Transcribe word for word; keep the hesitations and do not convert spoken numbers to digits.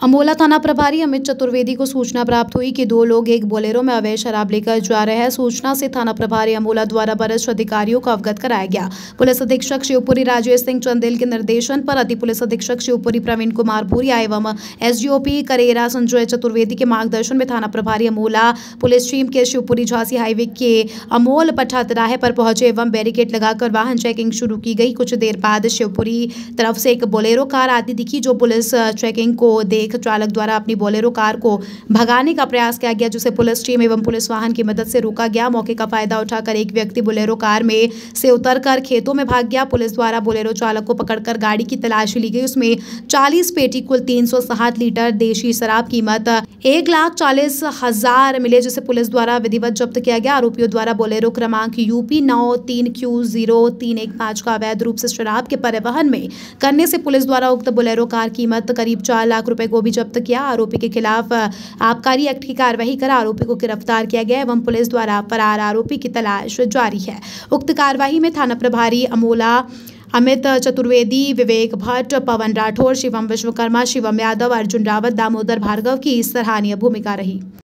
अमोला थाना प्रभारी अमित चतुर्वेदी को सूचना प्राप्त हुई कि दो लोग एक बोलेरो में अवैध शराब लेकर जा रहे हैं। सूचना से थाना प्रभारी अमोला द्वारा वरिष्ठ अधिकारियों को अवगत कराया गया। पुलिस अधीक्षक शिवपुरी राजेश सिंह चंदेल के निर्देशन पर अति पुलिस अधीक्षक शिवपुरी प्रवीण कुमार भूरिया एवं एसडीओपी करेरा संजय चतुर्वेदी के मार्गदर्शन में थाना प्रभारी अमोला पुलिस टीम के शिवपुरी झांसी हाईवे के अमोल पट्टा तिराहे पर पहुंचे एवं बैरिकेड लगाकर वाहन चेकिंग शुरू की गई। कुछ देर बाद शिवपुरी तरफ से एक बोलेरो कार आती दिखी, जो पुलिस चेकिंग को देख चालक द्वारा अपनी बोलेरो कार को भगाने का प्रयास किया गया, जिसे पुलिस टीम एवं पुलिस वाहन की मदद से रोका गया। मौके का फायदा उठाकर एक व्यक्ति बोलेरो कार में से उतरकर खेतों में भाग गया। पुलिस द्वारा बोलेरो चालक को पकड़कर गाड़ी की तलाशी ली गई। उसमें चालीस पेटी कुल तीन सौ साठ लीटर देशी शराब कीमत एक लाख चालीस हजार मिले, जिसे पुलिस द्वारा विधिवत जब्त किया गया। आरोपियों द्वारा बोलेरो क्रमांक यूपी नौ तीन क्यू जीरो तीन एक पाँच का अवैध रूप से शराब के परिवहन में करने से पुलिस द्वारा उक्त बोलेरो कार कीमत करीब चार लाख रुपए को भी जब्त किया। आरोपी के खिलाफ आबकारी एक्ट की कार्रवाई कर आरोपी को गिरफ्तार किया गया एवं पुलिस द्वारा फरार आरोपी की तलाश जारी है। उक्त कार्रवाई में थाना प्रभारी अमोला अमित चतुर्वेदी, विवेक भट्ट, पवन राठौर, शिवम विश्वकर्मा, शिवम यादव, अर्जुन रावत, दामोदर भार्गव की सराहनीय भूमिका रही।